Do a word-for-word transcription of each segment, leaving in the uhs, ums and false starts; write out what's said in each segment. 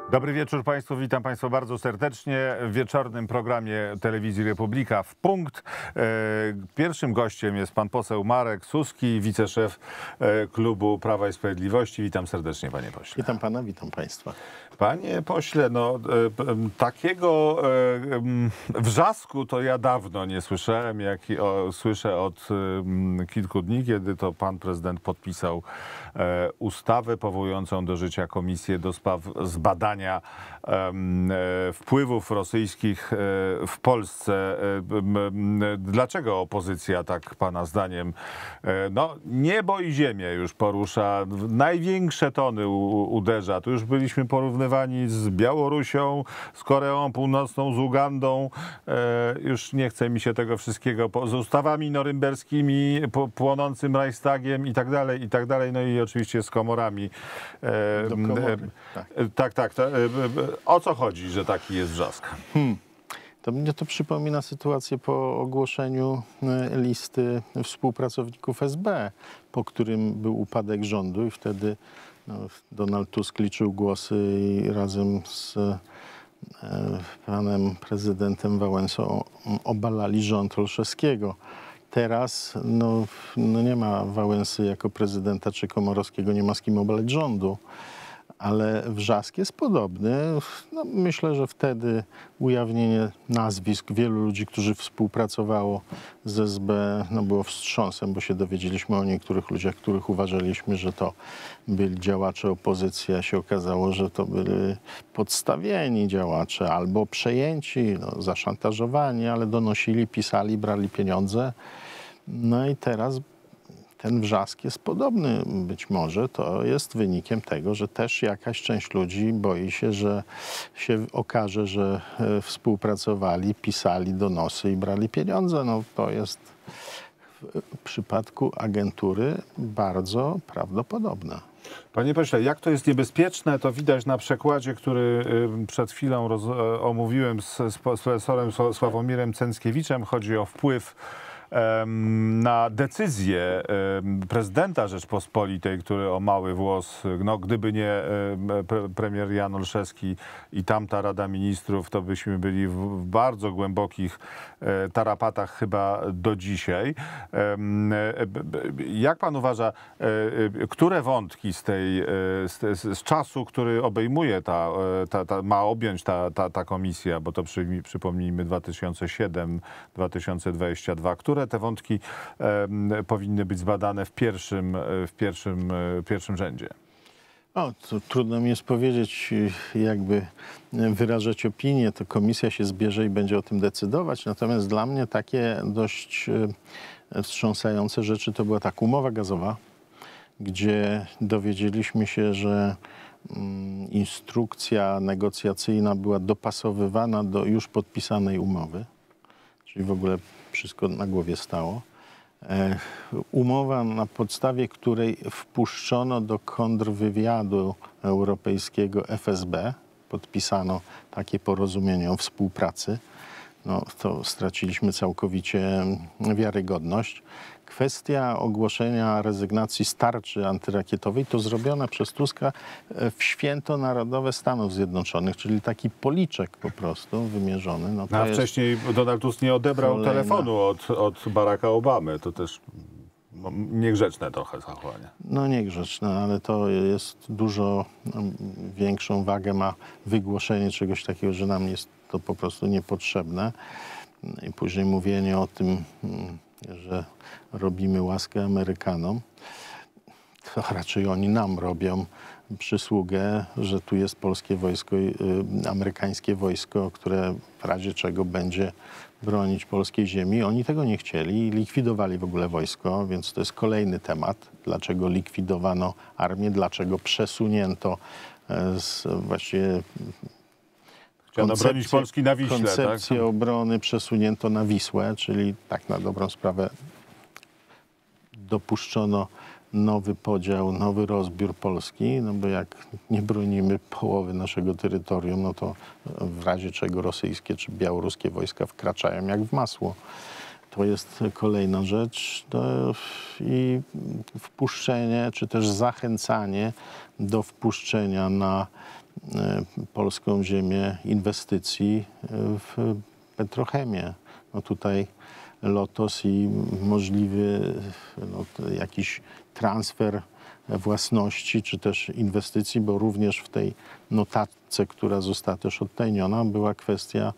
Dobry wieczór Państwu, witam Państwa bardzo serdecznie w wieczornym programie Telewizji Republika w punkt. Pierwszym gościem jest pan poseł Marek Suski, wiceszef klubu Prawa i Sprawiedliwości. Witam serdecznie, panie pośle. Witam pana, witam państwa. Panie pośle, no takiego wrzasku to ja dawno nie słyszałem, jak o, słyszę od kilku dni, kiedy to pan prezydent podpisał ustawę powołującą do życia Komisję do spraw zbadania wpływów rosyjskich w Polsce. Dlaczego opozycja tak pana zdaniem no, niebo i ziemię już porusza, największe tony uderza? Tu już byliśmy porównywani z Białorusią, z Koreą Północną, z Ugandą. Już nie chce mi się tego wszystkiego, z ustawami norymberskimi, płonącym Reichstagiem i tak dalej, i tak dalej. No i oczywiście z komorami. Do komory, tak. Tak, tak. tak. O co chodzi, że taki jest wrzask? Hmm. To mnie to przypomina sytuację po ogłoszeniu listy współpracowników S B, po którym był upadek rządu i wtedy no, Donald Tusk liczył głosy i razem z e, panem prezydentem Wałęsą obalali rząd Olszewskiego. Teraz no, no nie ma Wałęsy jako prezydenta czy Komorowskiego, nie ma z kim obalać rządu. Ale wrzask jest podobny. No, myślę, że wtedy ujawnienie nazwisk wielu ludzi, którzy współpracowało z S B, no, było wstrząsem, bo się dowiedzieliśmy o niektórych ludziach, których uważaliśmy, że to byli działacze opozycji, a się okazało, że to byli podstawieni działacze albo przejęci, no, zaszantażowani, ale donosili, pisali, brali pieniądze. No i teraz ten wrzask jest podobny być może. To jest wynikiem tego, że też jakaś część ludzi boi się, że się okaże, że współpracowali, pisali donosy i brali pieniądze. No to jest w przypadku agentury bardzo prawdopodobne. Panie pośle, jak to jest niebezpieczne, to widać na przykładzie, który przed chwilą roz, omówiłem z, z profesorem Sławomirem Cęckiewiczem. Chodzi o wpływ na decyzję prezydenta Rzeczpospolitej, który o mały włos, no gdyby nie premier Jan Olszewski i tamta Rada Ministrów, to byśmy byli w bardzo głębokich tarapatach chyba do dzisiaj. Jak pan uważa, które wątki z tej, z, z czasu, który obejmuje ta, ta, ta ma objąć ta, ta, ta komisja, bo to przy, przypomnijmy dwa tysiące siódmy do dwa tysiące dwudziestego drugiego, które te wątki e, powinny być zbadane w pierwszym, w pierwszym, w pierwszym rzędzie? O, to trudno mi jest powiedzieć, jakby wyrażać opinię, to komisja się zbierze i będzie o tym decydować. Natomiast dla mnie takie dość wstrząsające rzeczy to była taka umowa gazowa, gdzie dowiedzieliśmy się, że mm, instrukcja negocjacyjna była dopasowywana do już podpisanej umowy, czyli w ogóle wszystko na głowie stało. E, umowa, na podstawie której wpuszczono do kontrwywiadu europejskiego F S B, podpisano takie porozumienie o współpracy. No, to straciliśmy całkowicie wiarygodność. Kwestia ogłoszenia rezygnacji z tarczy antyrakietowej to zrobione przez Tuska w święto narodowe Stanów Zjednoczonych, czyli taki policzek po prostu wymierzony. No, to A wcześniej Donald Tusk nie odebrał kolejna... telefonu od, od Baracka Obamy. To też no, niegrzeczne trochę zachowanie. No niegrzeczne, ale to jest dużo większą wagę ma wygłoszenie czegoś takiego, że nam jest to po prostu niepotrzebne. I później mówienie o tym, że robimy łaskę Amerykanom, to raczej oni nam robią przysługę, że tu jest polskie wojsko, y, amerykańskie wojsko, które w razie czego będzie bronić polskiej ziemi. Oni tego nie chcieli i likwidowali w ogóle wojsko, więc to jest kolejny temat. Dlaczego likwidowano armię, dlaczego przesunięto z właściwie Chciano bronić Polski na Wiśle, koncepcję tak? obrony przesunięto na Wisłę, czyli tak na dobrą sprawę dopuszczono nowy podział, nowy rozbiór Polski, no bo jak nie bronimy połowy naszego terytorium, no to w razie czego rosyjskie czy białoruskie wojska wkraczają jak w masło. To jest kolejna rzecz. To i wpuszczenie, czy też zachęcanie do wpuszczenia na polską ziemię inwestycji w petrochemię. No tutaj Lotos i możliwy no, jakiś transfer własności, czy też inwestycji, bo również w tej notatce, która została też odtajniona, była kwestia,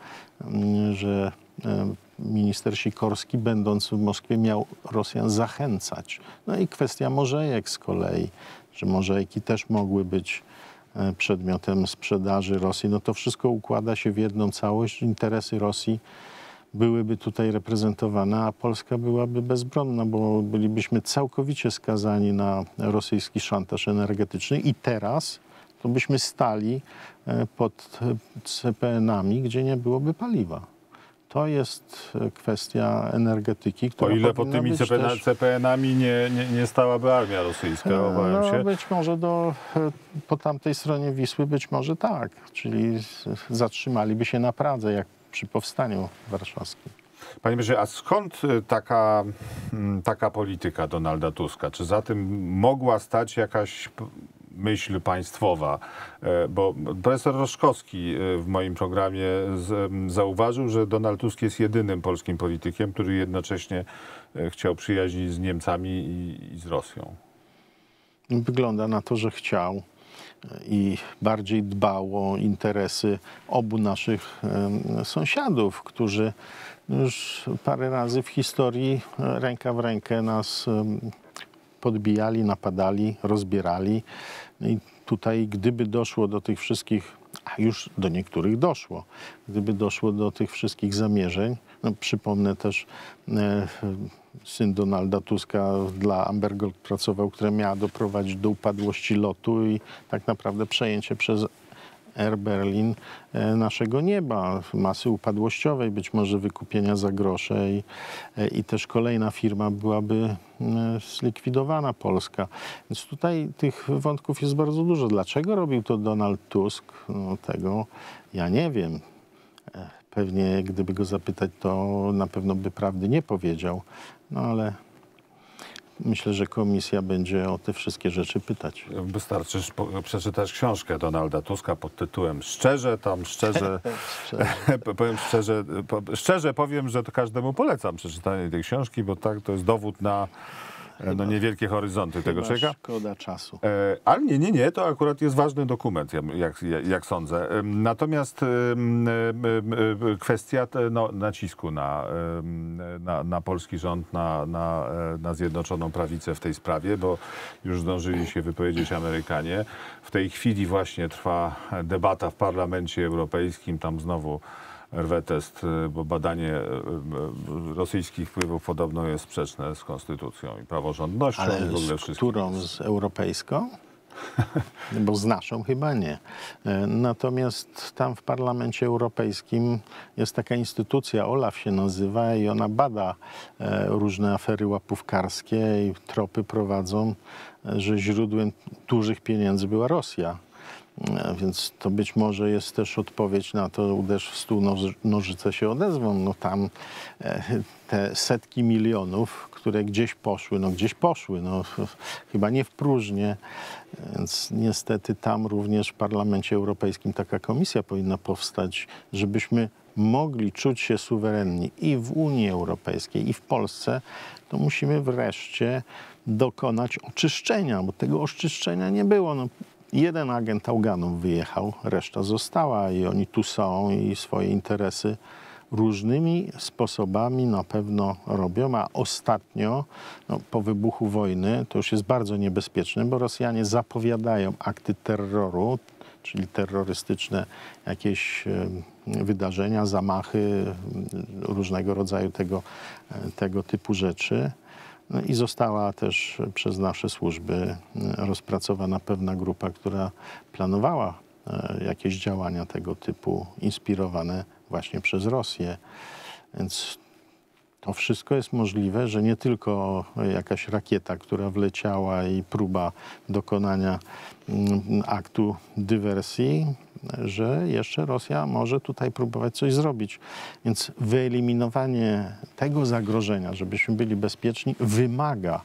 że minister Sikorski, będąc w Moskwie, miał Rosjan zachęcać. No i kwestia morzejek z kolei, że morzejki też mogły być przedmiotem sprzedaży Rosji. No to wszystko układa się w jedną całość. Interesy Rosji byłyby tutaj reprezentowane, a Polska byłaby bezbronna, bo bylibyśmy całkowicie skazani na rosyjski szantaż energetyczny i teraz to byśmy stali pod C P N-ami, gdzie nie byłoby paliwa. To jest kwestia energetyki, która O ile pod powinna tymi być też... C P N-ami nie, nie, nie stałaby armia rosyjska, obawiam no, się. Być może do, po tamtej stronie Wisły być może tak, czyli zatrzymaliby się na Pradze, jak przy powstaniu warszawskim. Panie premierze, a skąd taka, taka polityka Donalda Tuska? Czy za tym mogła stać jakaś myśl państwowa? Bo profesor Roszkowski w moim programie zauważył, że Donald Tusk jest jedynym polskim politykiem, który jednocześnie chciał przyjaźnić z Niemcami i, i z Rosją. Wygląda na to, że chciał i bardziej dbał o interesy obu naszych sąsiadów, którzy już parę razy w historii ręka w rękę nas podbijali, napadali, rozbierali. I tutaj gdyby doszło do tych wszystkich, a już do niektórych doszło, gdyby doszło do tych wszystkich zamierzeń, no przypomnę też e, syn Donalda Tuska dla Amber Gold pracował, która miała doprowadzić do upadłości lotu i tak naprawdę przejęcie przez Air Berlin e, naszego nieba, masy upadłościowej, być może wykupienia za grosze i, e, i też kolejna firma byłaby e, zlikwidowana, Polska. Więc tutaj tych wątków jest bardzo dużo. Dlaczego robił to Donald Tusk? No, tego ja nie wiem. E, pewnie gdyby go zapytać, to na pewno by prawdy nie powiedział. No ale myślę, że komisja będzie o te wszystkie rzeczy pytać. Wystarczy przeczytać książkę Donalda Tuska pod tytułem Szczerze, tam szczerze, powiem szczerze, po, szczerze powiem, że to każdemu polecam przeczytanie tej książki, bo tak to jest dowód na no, niewielkie horyzonty tego człowieka. Szkoda czasu. E, ale nie, nie, nie, to akurat jest ważny dokument, jak, jak, jak sądzę. Natomiast e, e, kwestia no, nacisku na, na, na polski rząd, na, na, na Zjednoczoną Prawicę w tej sprawie, bo już zdążyli się wypowiedzieć Amerykanie. W tej chwili właśnie trwa debata w Parlamencie Europejskim, tam znowu rwe test, bo badanie rosyjskich wpływów podobno jest sprzeczne z konstytucją i praworządnością. Ale i w ogóle z którą? Z europejską? Bo z naszą chyba nie. Natomiast tam w Parlamencie Europejskim jest taka instytucja, OLAF się nazywa, i ona bada różne afery łapówkarskie i tropy prowadzą, że źródłem dużych pieniędzy była Rosja. Więc to być może jest też odpowiedź na to, uderz w stół, nożyce się odezwą. No tam te setki milionów, które gdzieś poszły, no gdzieś poszły, no chyba nie w próżnię. Więc niestety tam również w Parlamencie Europejskim taka komisja powinna powstać, żebyśmy mogli czuć się suwerenni i w Unii Europejskiej, i w Polsce, to musimy wreszcie dokonać oczyszczenia, bo tego oczyszczenia nie było. No, jeden agent Auganów wyjechał, reszta została i oni tu są i swoje interesy różnymi sposobami na pewno robią, a ostatnio no, po wybuchu wojny to już jest bardzo niebezpieczne, bo Rosjanie zapowiadają akty terroru, czyli terrorystyczne jakieś wydarzenia, zamachy, różnego rodzaju tego, tego typu rzeczy. No i została też przez nasze służby rozpracowana pewna grupa, która planowała jakieś działania tego typu, inspirowane właśnie przez Rosję. Więc to wszystko jest możliwe, że nie tylko jakaś rakieta, która wleciała i próba dokonania aktu dywersji, że jeszcze Rosja może tutaj próbować coś zrobić. Więc wyeliminowanie tego zagrożenia, żebyśmy byli bezpieczni, wymaga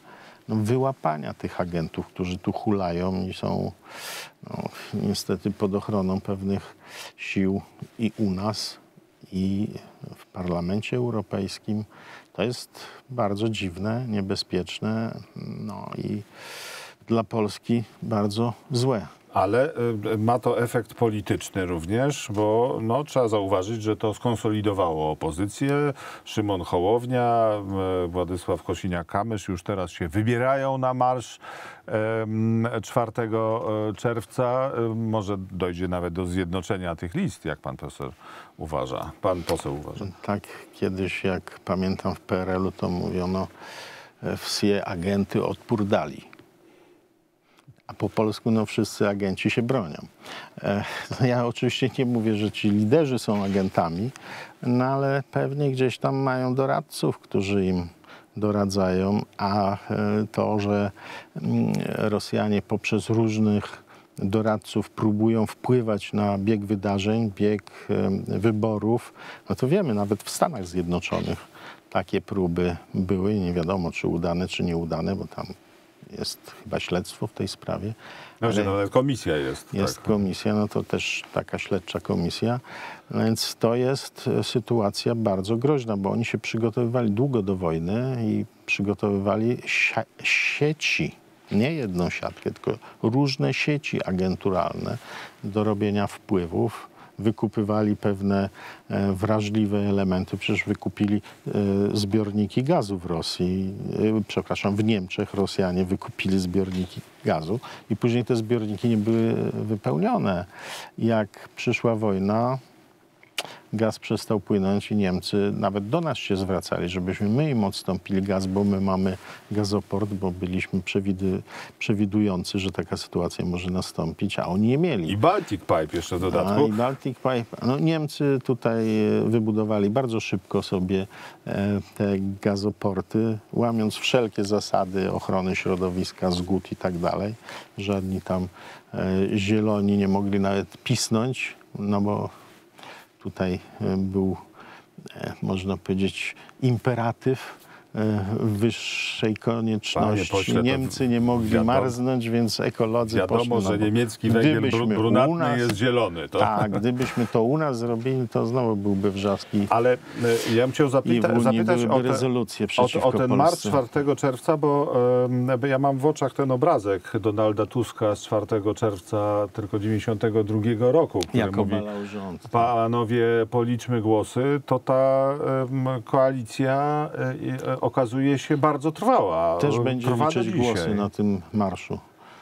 no, wyłapania tych agentów, którzy tu hulają i są no, niestety pod ochroną pewnych sił i u nas, i w Parlamencie Europejskim. To jest bardzo dziwne, niebezpieczne, no i dla Polski bardzo złe. Ale y, ma to efekt polityczny również, bo no, trzeba zauważyć, że to skonsolidowało opozycję. Szymon Hołownia, y, Władysław Kosiniak-Kamysz już teraz się wybierają na marsz y, czwartego czerwca. Y, może dojdzie nawet do zjednoczenia tych list, jak pan profesor uważa. Pan poseł uważa. Tak, kiedyś, jak pamiętam, w P R L u to mówiono wsie agenty odpór dali. A po polsku no wszyscy agenci się bronią. E, ja oczywiście nie mówię, że ci liderzy są agentami, no ale pewnie gdzieś tam mają doradców, którzy im doradzają, a e, to, że mm, Rosjanie poprzez różnych doradców próbują wpływać na bieg wydarzeń, bieg e, wyborów, no to wiemy, nawet w Stanach Zjednoczonych takie próby były i nie wiadomo, czy udane, czy nieudane, bo tam jest chyba śledztwo w tej sprawie. Znaczy, no, komisja jest. Jest tak. komisja, no to też taka śledcza komisja. Więc to jest sytuacja bardzo groźna, bo oni się przygotowywali długo do wojny i przygotowywali sieci, nie jedną siatkę, tylko różne sieci agenturalne do robienia wpływów. Wykupywali pewne e, wrażliwe elementy. Przecież wykupili e, zbiorniki gazu w Rosji. E, przepraszam, w Niemczech Rosjanie wykupili zbiorniki gazu i później te zbiorniki nie były wypełnione. Jak przyszła wojna, gaz przestał płynąć i Niemcy nawet do nas się zwracali, żebyśmy my im odstąpili gaz, bo my mamy gazoport, bo byliśmy przewidy, przewidujący, że taka sytuacja może nastąpić, a oni nie mieli. I Baltic Pipe jeszcze w dodatku. A, I Baltic Pipe. No, Niemcy tutaj wybudowali bardzo szybko sobie e, te gazoporty, łamiąc wszelkie zasady ochrony środowiska, zgód i tak dalej. Żadni tam e, zieloni nie mogli nawet pisnąć, no bo tutaj był, można powiedzieć, imperatyw wyższej konieczności. Pośle, Niemcy nie mogli wiadomo, marznąć, więc ekolodzy wiadomo, poszli. że niemiecki węgiel brunatny nas, jest zielony. To... Tak, gdybyśmy to u nas zrobili, to znowu byłby wrzaski. Ale ja bym chciał zapyta zapytać o, te, rezolucje przeciwko o, o ten Polsce. marsz czwartego czerwca, bo um, ja mam w oczach ten obrazek Donalda Tuska z czwartego czerwca tylko dziewięćdziesiątego drugiego roku, który Jak mówi, rząd. panowie, policzmy głosy, to ta um, koalicja um, okazuje się bardzo trwała. Też będzie Trwa liczyć głosy na tym marszu.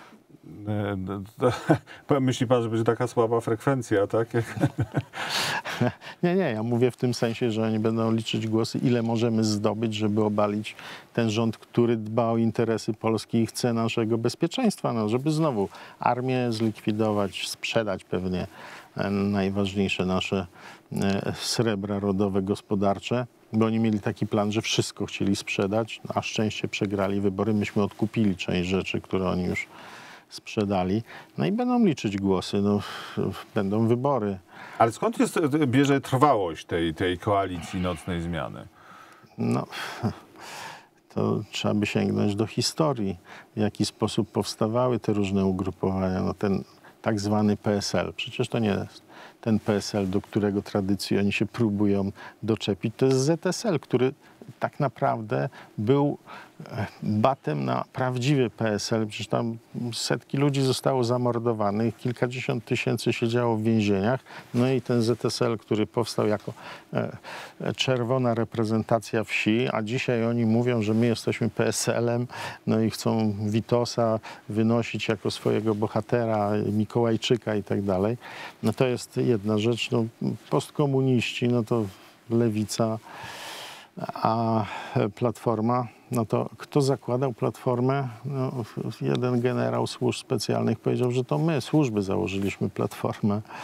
Myśli pan, że będzie taka słaba frekwencja, tak? Nie, nie, ja mówię w tym sensie, że oni będą liczyć głosy, ile możemy zdobyć, żeby obalić ten rząd, który dba o interesy Polski i chce naszego bezpieczeństwa, no, żeby znowu armię zlikwidować, sprzedać pewnie najważniejsze nasze srebra rodowe gospodarcze, bo oni mieli taki plan, że wszystko chcieli sprzedać, a szczęście przegrali wybory. Myśmy odkupili część rzeczy, które oni już sprzedali. No i będą liczyć głosy, no, będą wybory. Ale skąd jest, bierze trwałość tej, tej koalicji nocnej zmiany? No, to trzeba by sięgnąć do historii, w jaki sposób powstawały te różne ugrupowania. No, ten tak zwany P S L. Przecież to nie jest ten P S L, do którego tradycji oni się próbują doczepić. To jest Z S L, który tak naprawdę był batem na prawdziwy P S L. Przecież tam setki ludzi zostało zamordowanych, kilkadziesiąt tysięcy siedziało w więzieniach. No i ten Z S L, który powstał jako e, czerwona reprezentacja wsi, a dzisiaj oni mówią, że my jesteśmy P S L-em, no i chcą Witosa wynosić jako swojego bohatera, Mikołajczyka i tak dalej. No to jest jedna rzecz. No, postkomuniści, no to lewica, a Platforma, no to kto zakładał Platformę? No, jeden generał służb specjalnych powiedział, że to my, służby, założyliśmy Platformę.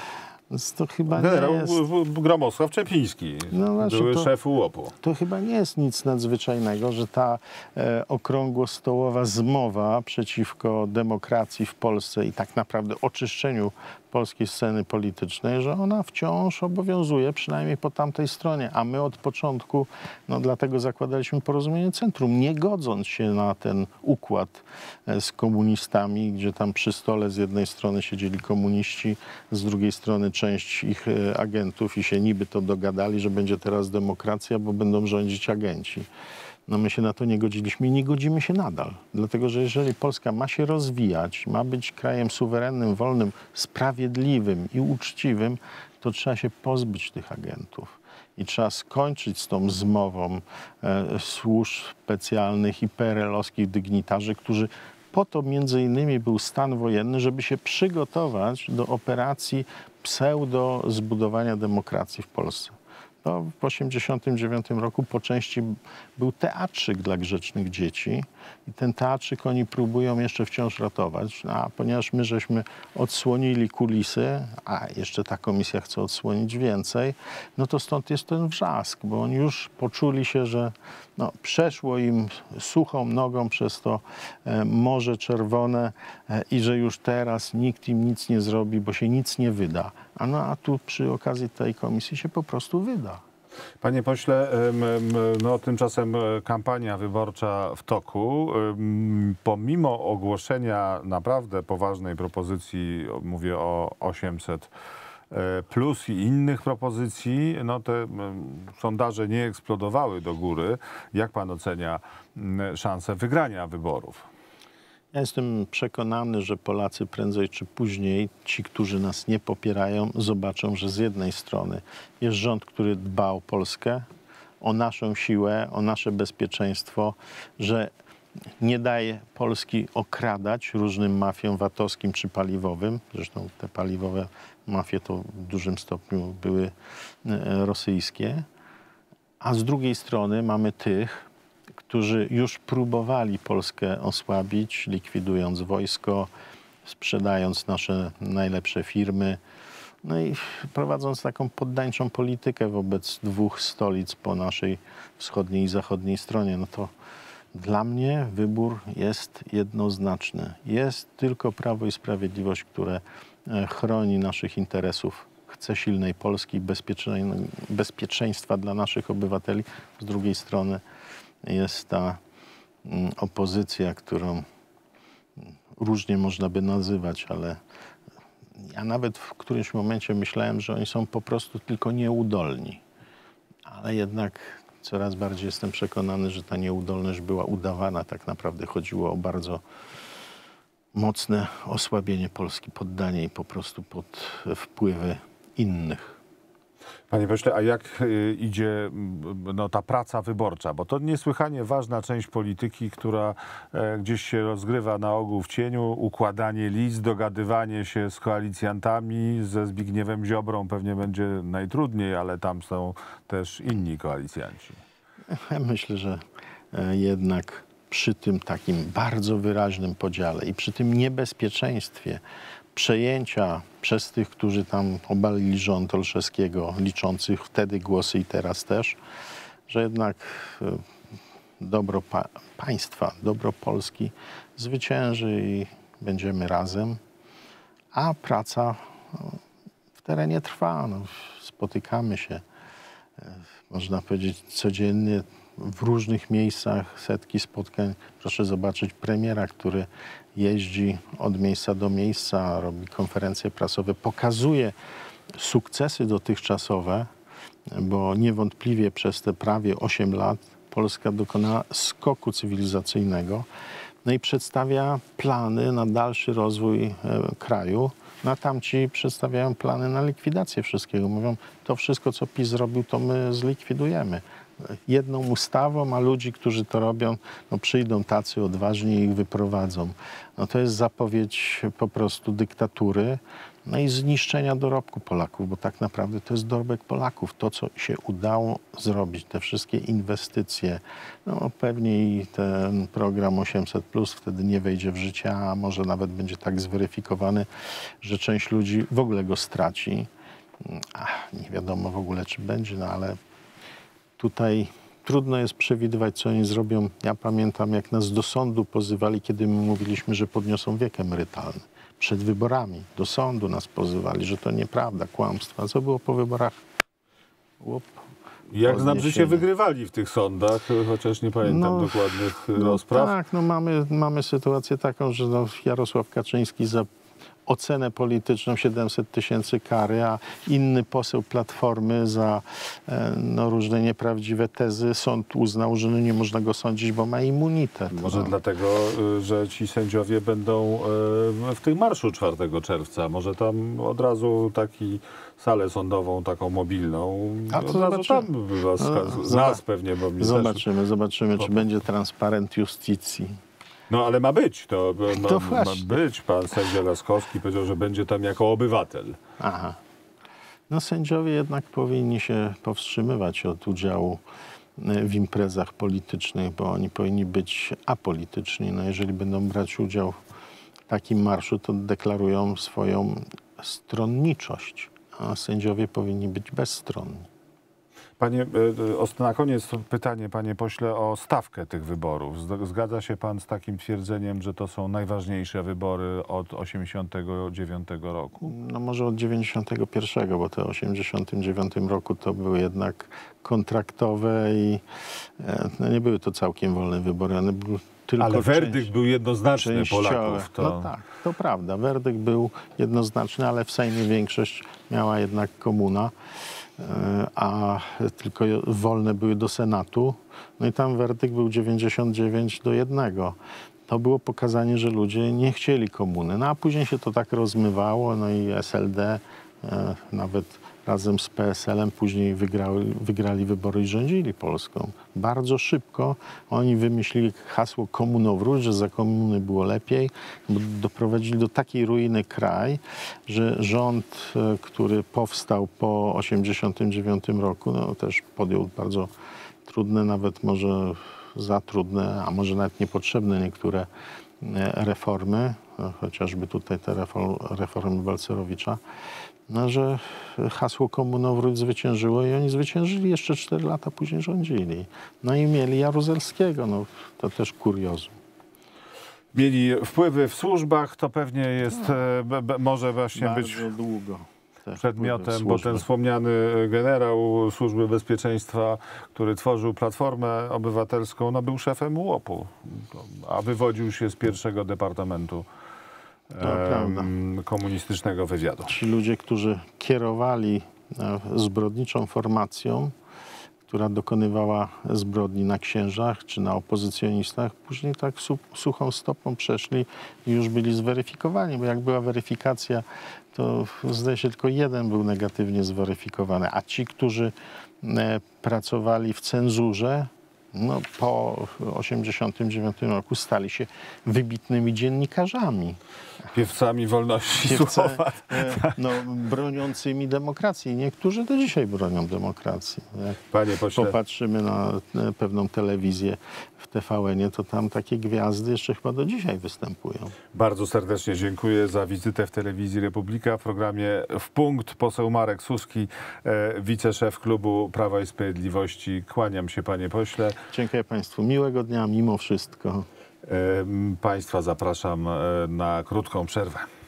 Więc to chyba Generał nie jest... Gromosław Czepiński, No właśnie, były to- szef U O P-u. To chyba nie jest nic nadzwyczajnego, że ta e, okrągłostołowa zmowa przeciwko demokracji w Polsce i tak naprawdę oczyszczeniu polskiej sceny politycznej, że ona wciąż obowiązuje, przynajmniej po tamtej stronie. A my od początku, no dlatego zakładaliśmy Porozumienie Centrum, nie godząc się na ten układ e, z komunistami, gdzie tam przy stole z jednej strony siedzieli komuniści, z drugiej strony część ich e, agentów i się niby to dogadali, że będzie teraz demokracja, bo będą rządzić agenci. No my się na to nie godziliśmy i nie godzimy się nadal. Dlatego, że jeżeli Polska ma się rozwijać, ma być krajem suwerennym, wolnym, sprawiedliwym i uczciwym, to trzeba się pozbyć tych agentów. I trzeba skończyć z tą zmową e, służb specjalnych i P R L-owskich dygnitarzy, którzy po to między innymi był stan wojenny, żeby się przygotować do operacji pseudo zbudowania demokracji w Polsce. To w osiemdziesiątym dziewiątym roku po części był teatrzyk dla grzecznych dzieci i ten teatrzyk oni próbują jeszcze wciąż ratować, a ponieważ my żeśmy odsłonili kulisy, a jeszcze ta komisja chce odsłonić więcej, no to stąd jest ten wrzask, bo oni już poczuli się, że no, przeszło im suchą nogą przez to e, Morze Czerwone e, i że już teraz nikt im nic nie zrobi, bo się nic nie wyda. A, no, a tu przy okazji tej komisji się po prostu wyda. Panie pośle, em, em, no tymczasem kampania wyborcza w toku. Em, Pomimo ogłoszenia naprawdę poważnej propozycji, mówię o osiemset plus i innych propozycji, no te em, sondaże nie eksplodowały do góry. Jak pan ocenia m, szansę wygrania wyborów? Ja jestem przekonany, że Polacy prędzej czy później, ci, którzy nas nie popierają, zobaczą, że z jednej strony jest rząd, który dba o Polskę, o naszą siłę, o nasze bezpieczeństwo, że nie daje Polski okradać różnym mafiom VAT-owskim czy paliwowym. Zresztą te paliwowe mafie to w dużym stopniu były e, rosyjskie. A z drugiej strony mamy tych, którzy już próbowali Polskę osłabić, likwidując wojsko, sprzedając nasze najlepsze firmy, no i prowadząc taką poddańczą politykę wobec dwóch stolic po naszej wschodniej i zachodniej stronie. No to dla mnie wybór jest jednoznaczny. Jest tylko Prawo i Sprawiedliwość, które chroni naszych interesów. Chce silnej Polski, bezpieczeństwa dla naszych obywateli. Z drugiej strony jest ta mm, opozycja, którą różnie można by nazywać, ale ja nawet w którymś momencie myślałem, że oni są po prostu tylko nieudolni. Ale jednak coraz bardziej jestem przekonany, że ta nieudolność była udawana. Tak naprawdę chodziło o bardzo mocne osłabienie Polski, poddanie jej po prostu pod wpływy innych. Panie pośle, a jak y, idzie no, ta praca wyborcza? Bo to niesłychanie ważna część polityki, która e, gdzieś się rozgrywa na ogół w cieniu. Układanie list, dogadywanie się z koalicjantami, ze Zbigniewem Ziobrą pewnie będzie najtrudniej, ale tam są też inni koalicjanci. Ja myślę, że e, jednak przy tym takim bardzo wyraźnym podziale i przy tym niebezpieczeństwie przejęcia przez tych, którzy tam obalili rząd Olszewskiego, liczących wtedy głosy i teraz też, że jednak e, dobro pa państwa, dobro Polski zwycięży i będziemy razem, a praca no, w terenie trwa. No, spotykamy się, e, można powiedzieć, codziennie w różnych miejscach, setki spotkań. Proszę zobaczyć premiera, który jeździ od miejsca do miejsca, robi konferencje prasowe, pokazuje sukcesy dotychczasowe, bo niewątpliwie przez te prawie osiem lat Polska dokonała skoku cywilizacyjnego, no i przedstawia plany na dalszy rozwój e, kraju. No a tamci przedstawiają plany na likwidację wszystkiego. Mówią, to wszystko, co PiS zrobił, to my zlikwidujemy. Jedną ustawą, a ludzi, którzy to robią, no przyjdą tacy odważni i ich wyprowadzą. No to jest zapowiedź po prostu dyktatury, no i zniszczenia dorobku Polaków, bo tak naprawdę to jest dorobek Polaków. To, co się udało zrobić, te wszystkie inwestycje, no pewnie i ten program osiemset plus wtedy nie wejdzie w życie, a może nawet będzie tak zweryfikowany, że część ludzi w ogóle go straci. ach, nie wiadomo w ogóle, czy będzie, no ale tutaj trudno jest przewidywać, co oni zrobią. Ja pamiętam, jak nas do sądu pozywali, kiedy my mówiliśmy, że podniosą wiek emerytalny. Przed wyborami do sądu nas pozywali, że to nieprawda, kłamstwa. Co było po wyborach? Łup, Jak znam życie, podniesienie. wygrywali w tych sądach, chociaż nie pamiętam No, dokładnych No rozpraw. tak, no mamy, mamy sytuację taką, że no Jarosław Kaczyński za ocenę polityczną siedemset tysięcy kary, a inny poseł Platformy za e, no, różne nieprawdziwe tezy sąd uznał, że no, nie można go sądzić, bo ma immunitet. Może no. dlatego, y, że ci sędziowie będą y, w tym marszu czwartego czerwca. Może tam od razu taki salę sądową, taką mobilną. A to od razu zobaczymy. tam by was, No, z nas pewnie, bo mi Zobaczymy, też... zobaczymy, czy Bo- będzie transparent justicji. No ale ma być, to, ma, To ma właśnie. być. Pan sędzia Laskowski powiedział, że będzie tam jako obywatel. Aha. No sędziowie jednak powinni się powstrzymywać od udziału e, w imprezach politycznych, bo oni powinni być apolityczni. No jeżeli będą brać udział w takim marszu, to deklarują swoją stronniczość, a sędziowie powinni być bezstronni. Panie, y, os- na koniec to pytanie, panie pośle, o stawkę tych wyborów. Zd- Zgadza się pan z takim twierdzeniem, że to są najważniejsze wybory od osiemdziesiątego dziewiątego roku? No może od dziewięćdziesiątego pierwszego, bo te w osiemdziesiątym dziewiątym roku to były jednak kontraktowe i e, no nie były to całkiem wolne wybory, one były tylko Ale werdykt część- był jednoznaczny częściowe. Polaków. To... No tak, to prawda. Werdykt był jednoznaczny, ale w Sejmie większość miała jednak komuna, e, a tylko wolne były do Senatu. No i tam werdykt był dziewięćdziesiąt dziewięć do jednego. To było pokazanie, że ludzie nie chcieli komuny. No a później się to tak rozmywało, no i S L D e, nawet razem z P S L-em później wygrały, wygrali wybory i rządzili Polską. Bardzo szybko oni wymyślili hasło komunowróć, że za komuny było lepiej, bo doprowadzili do takiej ruiny kraj, że rząd, e, który powstał po osiemdziesiątym dziewiątym roku, no też podjął bardzo trudne, nawet może za trudne, a może nawet niepotrzebne niektóre e, reformy, e, chociażby tutaj te reform, reformy Balcerowicza, no, że hasło komunowróć zwyciężyło i oni zwyciężyli, jeszcze cztery lata później rządzili. No i mieli Jaruzelskiego, no to też kuriozum. Mieli wpływy w służbach, to pewnie jest, e, be, be, może właśnie Bardzo być długo. te przedmiotem, wpływy w bo ten służbach. wspomniany generał Służby Bezpieczeństwa, który tworzył Platformę Obywatelską, no był szefem U O P-u, a wywodził się z pierwszego departamentu prawda. em, komunistycznego wywiadu. Ci ludzie, którzy kierowali e, zbrodniczą formacją, która dokonywała zbrodni na księżach czy na opozycjonistach, później tak su suchą stopą przeszli i już byli zweryfikowani, bo jak była weryfikacja, to zdaje się tylko jeden był negatywnie zweryfikowany, a ci, którzy e, pracowali w cenzurze, no, po osiemdziesiątym dziewiątym roku stali się wybitnymi dziennikarzami. Piewcami wolności Piewce, słowa. e, no, broniącymi demokracji. Niektórzy do dzisiaj bronią demokracji. Jak Panie pośle, popatrzymy na e, pewną telewizję w T V N-ie, to tam takie gwiazdy jeszcze chyba do dzisiaj występują. bardzo serdecznie dziękuję za wizytę w Telewizji Republika. W programie W Punkt poseł Marek Suski, e, wiceszef klubu Prawa i Sprawiedliwości. Kłaniam się, panie pośle. Dziękuję Państwu. Miłego dnia mimo wszystko. E, Państwa zapraszam e, na krótką przerwę.